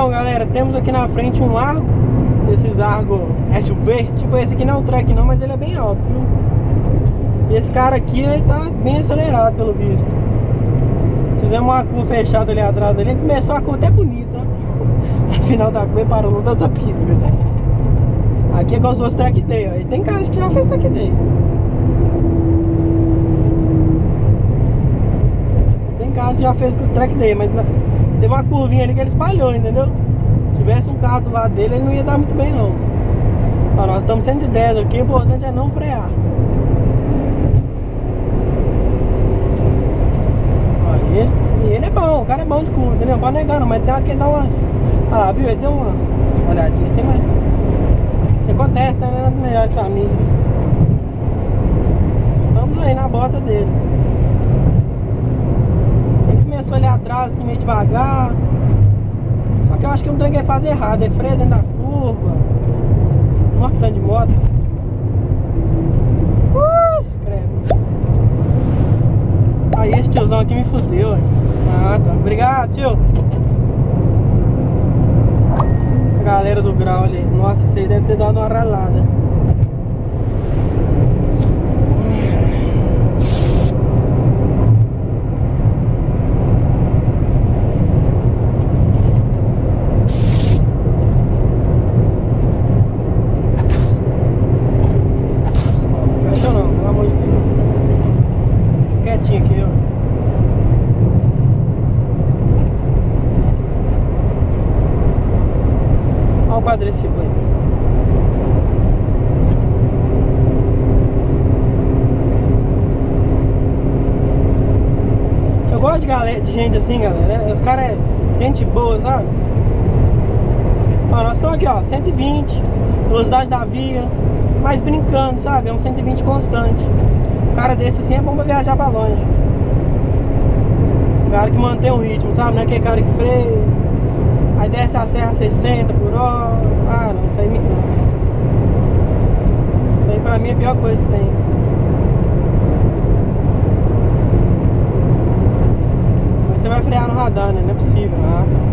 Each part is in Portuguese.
Então, galera, temos aqui na frente um largo, esses largos SUV. Tipo, esse aqui não é um track não, mas ele é bem alto, viu? E esse cara aqui, ele tá bem acelerado, pelo visto. Fizemos uma curva fechada ali atrás, ali começou a curva até bonita. No final da curva parou no tanta pisca, tá? Aqui é como se fosse track day, ó. E tem caras que já fez track day. Tem caras que já fez track day, mas teve uma curvinha ali que ele espalhou, entendeu? Se tivesse um carro do lado dele, ele não ia dar muito bem não. Ó, nós estamos 110 aqui, o importante é não frear. Ele é bom, o cara é bom de curva, entendeu? Não pode negar não, mas tem hora que ele dá umas... Olha lá, viu? Ele deu uma olhadinha assim, mas... Isso acontece, né? Não é nas melhores famílias. Estamos aí na bota dele. Ele começou ali atrás, assim, meio devagar. Só que eu acho que eu não tenho que fazer errado. É freio dentro da curva. Olha que tanto de moto. Credo. Aí esse tiozão aqui me fudeu, hein? Ah, tá. Obrigado, tio. A galera do grau ali. Nossa, isso aí deve ter dado uma ralada. Fecha não, pelo amor de Deus. Fica quietinho aqui, ó. Olha o quadriciclo aí. Eu gosto de gente assim, galera. Os caras é gente boa, sabe? Ó, nós estamos aqui, ó, 120, velocidade da via, mas brincando, sabe? É um 120 constante. Um cara desse assim é bom pra viajar pra longe. Um cara que mantém o ritmo, sabe? Não é aquele cara que freia, aí desce a serra 60 por hora. Ah, não, isso aí me cansa. Isso aí pra mim é a pior coisa que tem. Mas você vai frear no radar, né? Não é possível. Ah, tá.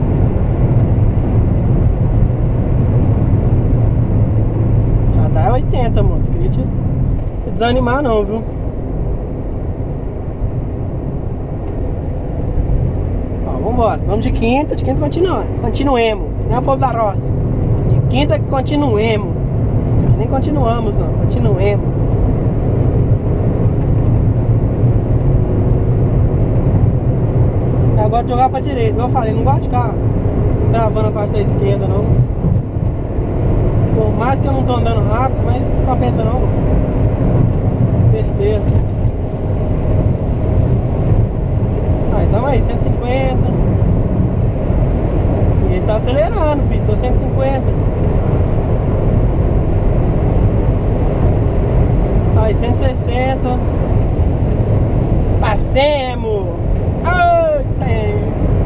Radar é 80, moço. Queria te desanimar não, viu? Ó, vambora. Vamos de quinta continuemos. Não é o povo da roça. De quinta continuemos. Nem continuamos não, continuemos. Eu gosto de jogar pra direita, igual eu falei, não gosto de ficar gravando a faixa da esquerda não. Por mais que eu não tô andando rápido, mas não compensa não. Besteira. Aí, tamo aí, 150. E ele tá acelerando, filho, tô 150. Aí, 160. Passemos. Oh, tem.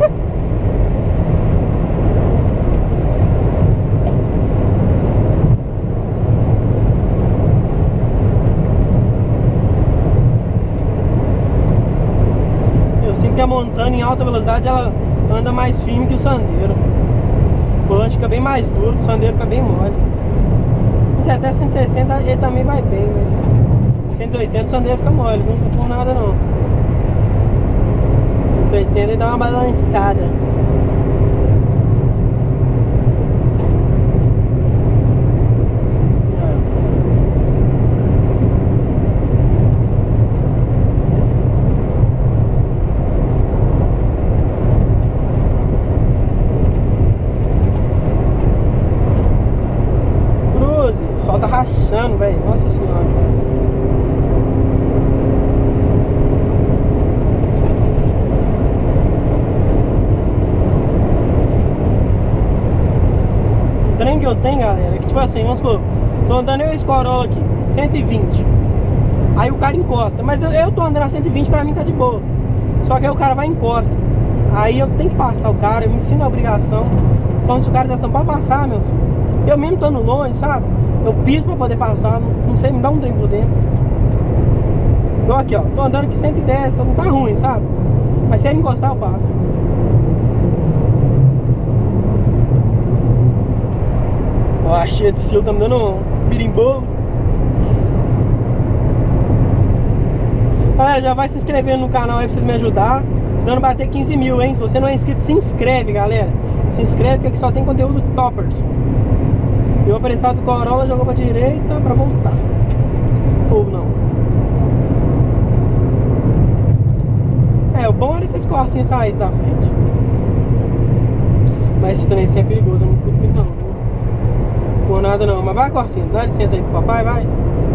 Eu sinto que a montanha em alta velocidade ela anda mais firme que o sandeiro. O volante fica bem mais duro, o sandeiro fica bem mole. Se até 160 ele também vai bem, mas 180 o sandeiro fica mole, não fica por nada não. 180 ele dá uma balançada. Cruze, o sol tá rachando, velho. Nossa senhora. O trem que eu tenho, galera, é que tipo assim, vamos supor, tô andando eu e esse Corolla aqui, 120. Aí o cara encosta, mas eu tô andando a 120, pra mim tá de boa. Só que aí o cara vai e encosta. Aí eu tenho que passar o cara, eu me sinto a obrigação. Então se o cara diz assim, pode passar, meu filho. Eu mesmo tô no longe, sabe? Eu piso pra poder passar, não sei, me dá um trem por dentro. Igual aqui, ó, tô andando aqui 110, então não tá ruim, sabe? Mas se ele encostar eu passo. Tá cheio de silo, tá me dando um birimbolo. Galera, já vai se inscrevendo no canal aí pra vocês me ajudar. Precisando bater 15 mil, hein? Se você não é inscrito, se inscreve, galera. Se inscreve que aqui só tem conteúdo toppers. E o apressado do Corolla jogou pra direita pra voltar. Ou não. É, o bom era esses corcinhos saírem da frente. Mas esse trem assim é perigoso, eu não curto muito não. Por nada não, mas vai, Corsinho, dá licença aí pro papai, vai.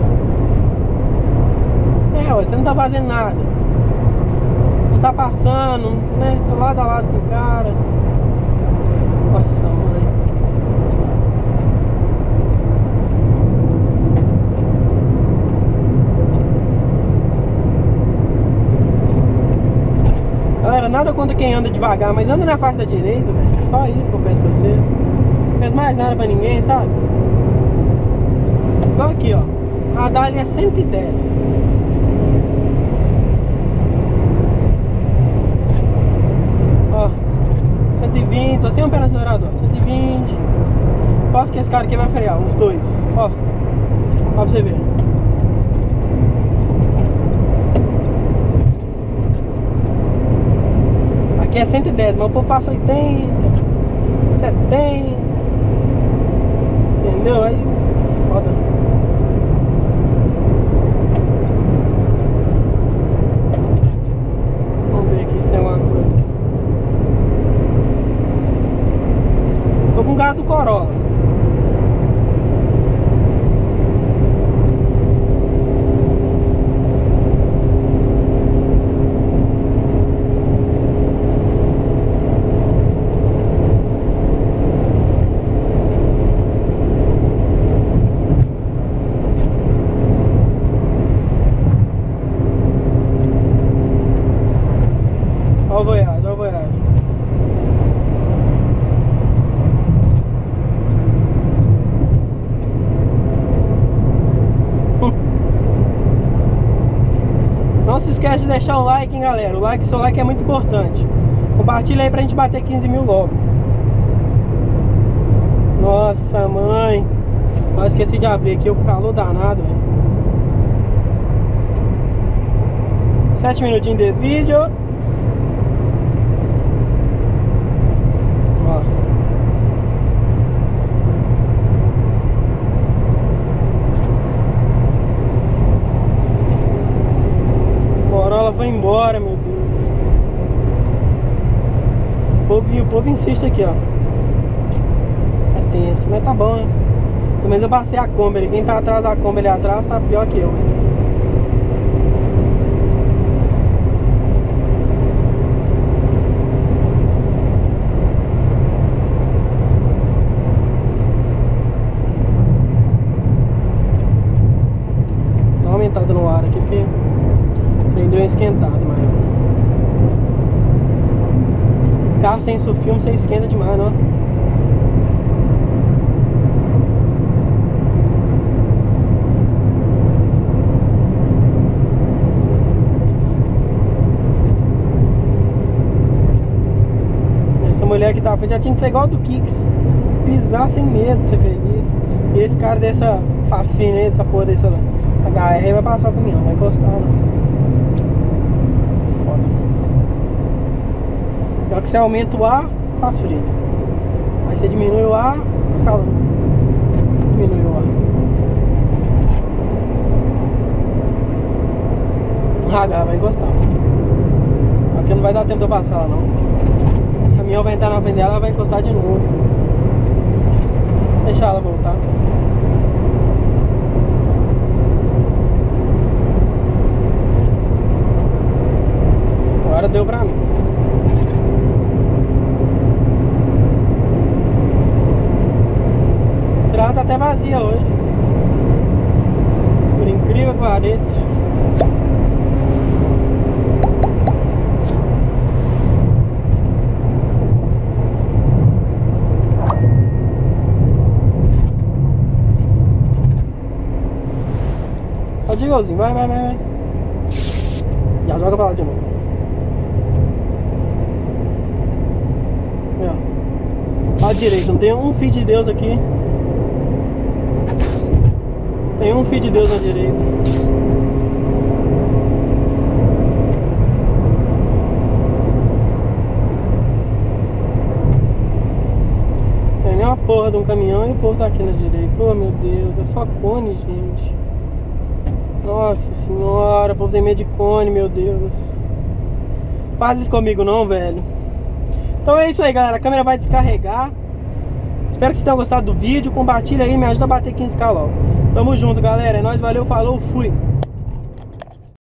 É, ué, você não tá fazendo nada. Não tá passando, né? Tá lado a lado com o cara. Nossa, mãe. Galera, nada contra quem anda devagar, mas anda na faixa da direita, velho. Só isso que eu peço pra vocês. Não fez mais nada pra ninguém, sabe? Igual aqui, ó. A radar ali é 110. Ó, 120, tô sem um pé no acelerador. 120. Posso que esse cara aqui vai frear, os dois. Posso. Ó pra você ver. Aqui é 110, mas o povo passa 80, 70. Entendeu? Aí é foda. Vamos ver aqui se tem alguma coisa. Tô com o carro do Corolla. Ó o Voyage, ó o Voyage. Não se esquece de deixar o like, hein, galera. O like, seu like é muito importante. Compartilha aí pra gente bater 15 mil logo. Nossa, mãe. Eu esqueci de abrir aqui, o calor danado, velho. 7 minutinhos de vídeo. Ó. Corolla foi embora, meu Deus. O povo insiste aqui, ó. É tenso, mas tá bom, né? Pelo menos eu passei a Kombi ali. Quem tá atrás da Kombi ali atrás tá pior que eu, né? Dá uma aumentada no ar aqui, porque o trem deu uma esquentada maior. Carro sem isso filme, você esquenta demais, não? Essa mulher que tá à frente já tinha que ser igual do Kicks. Pisar sem medo, ser feliz. E esse cara dessa fascina aí, dessa porra dessa HR vai passar o caminhão, não vai encostar não. Foda. Na hora que você aumenta o ar, faz frio. Aí você diminui o ar, faz calor. Diminui o ar. RH vai encostar. Aqui não vai dar tempo de eu passar lá não. O caminhão vai entrar na frente dela, ela vai encostar de novo. Deixar ela voltar. Agora deu pra mim. A estrada tá até vazia hoje. Por incrível que pareça. Pode ir, igualzinho, vai. Já joga pra lá de novo. Lado direito, não tem um filho de Deus aqui. Tem um filho de Deus na direita. Tem nem uma porra de um caminhão e o povo tá aqui na direita. Oh meu Deus, é só cone, gente. Nossa senhora, o povo tem medo de cone, meu Deus. Faz isso comigo não, velho. Então é isso aí, galera, a câmera vai descarregar. Espero que vocês tenham gostado do vídeo. Compartilha aí, me ajuda a bater 15k logo. Tamo junto, galera, é nóis, valeu, falou, fui.